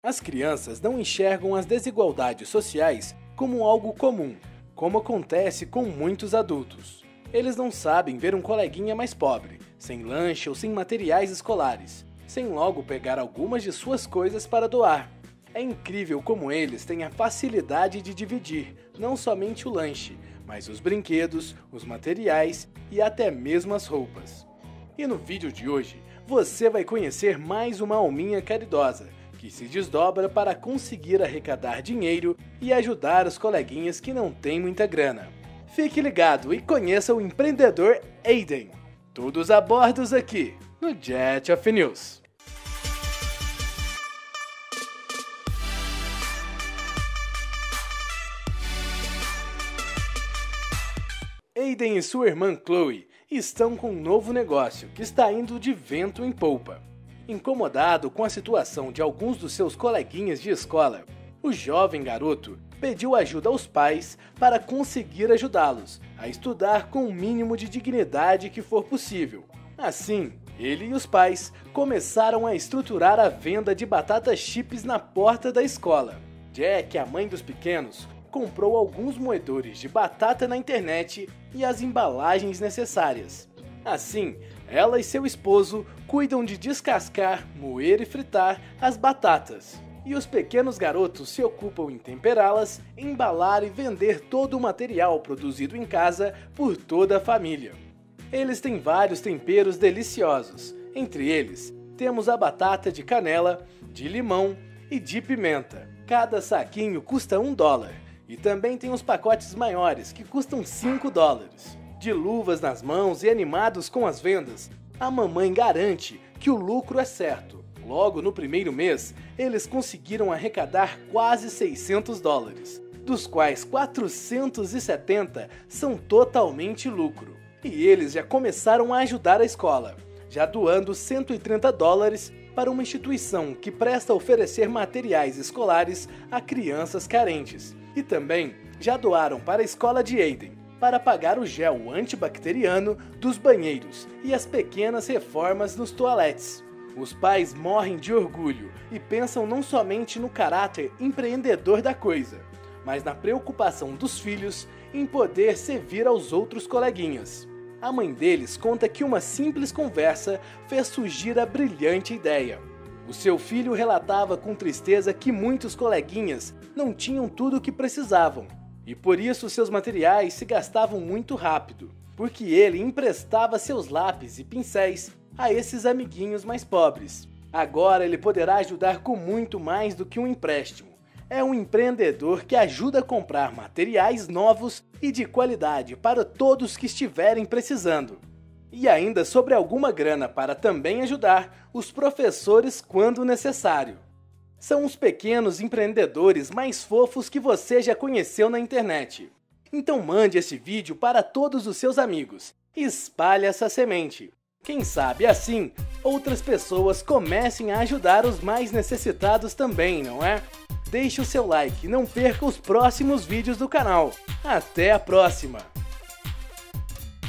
As crianças não enxergam as desigualdades sociais como algo comum, como acontece com muitos adultos. Eles não sabem ver um coleguinha mais pobre, sem lanche ou sem materiais escolares, sem logo pegar algumas de suas coisas para doar. É incrível como eles têm a facilidade de dividir não somente o lanche, mas os brinquedos, os materiais e até mesmo as roupas. E no vídeo de hoje, você vai conhecer mais uma alminha caridosa, que se desdobra para conseguir arrecadar dinheiro e ajudar os coleguinhas que não têm muita grana. Fique ligado e conheça o empreendedor Aiden. Todos a bordo aqui no Jet of News. Aiden e sua irmã Chloe estão com um novo negócio que está indo de vento em polpa. Incomodado com a situação de alguns dos seus coleguinhas de escola, o jovem garoto pediu ajuda aos pais para conseguir ajudá-los a estudar com o mínimo de dignidade que for possível. Assim, ele e os pais começaram a estruturar a venda de batatas chips na porta da escola. Jack, a mãe dos pequenos, comprou alguns moedores de batata na internet e as embalagens necessárias. Assim, ela e seu esposo cuidam de descascar, moer e fritar as batatas. E os pequenos garotos se ocupam em temperá-las, embalar e vender todo o material produzido em casa por toda a família. Eles têm vários temperos deliciosos. Entre eles, temos a batata de canela, de limão e de pimenta. Cada saquinho custa $1. E também tem os pacotes maiores, que custam $5. De luvas nas mãos e animados com as vendas, a mamãe garante que o lucro é certo. Logo no primeiro mês, eles conseguiram arrecadar quase $600, dos quais 470 são totalmente lucro. E eles já começaram a ajudar a escola, já doando $130 para uma instituição que presta a oferecer materiais escolares a crianças carentes. E também já doaram para a escola de Aiden, para pagar o gel antibacteriano dos banheiros e as pequenas reformas nos toaletes. Os pais morrem de orgulho e pensam não somente no caráter empreendedor da coisa, mas na preocupação dos filhos em poder servir aos outros coleguinhas. A mãe deles conta que uma simples conversa fez surgir a brilhante ideia. O seu filho relatava com tristeza que muitos coleguinhas não tinham tudo o que precisavam, e por isso seus materiais se gastavam muito rápido, porque ele emprestava seus lápis e pincéis a esses amiguinhos mais pobres. Agora ele poderá ajudar com muito mais do que um empréstimo. É um empreendedor que ajuda a comprar materiais novos e de qualidade para todos que estiverem precisando. E ainda sobre alguma grana para também ajudar os professores quando necessário. São os pequenos empreendedores mais fofos que você já conheceu na internet. Então mande esse vídeo para todos os seus amigos e espalhe essa semente. Quem sabe assim, outras pessoas comecem a ajudar os mais necessitados também, não é? Deixe o seu like e não perca os próximos vídeos do canal. Até a próxima!